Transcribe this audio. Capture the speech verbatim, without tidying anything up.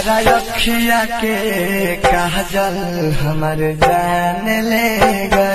तहरा अखिया के काजल हमर जान ले गए।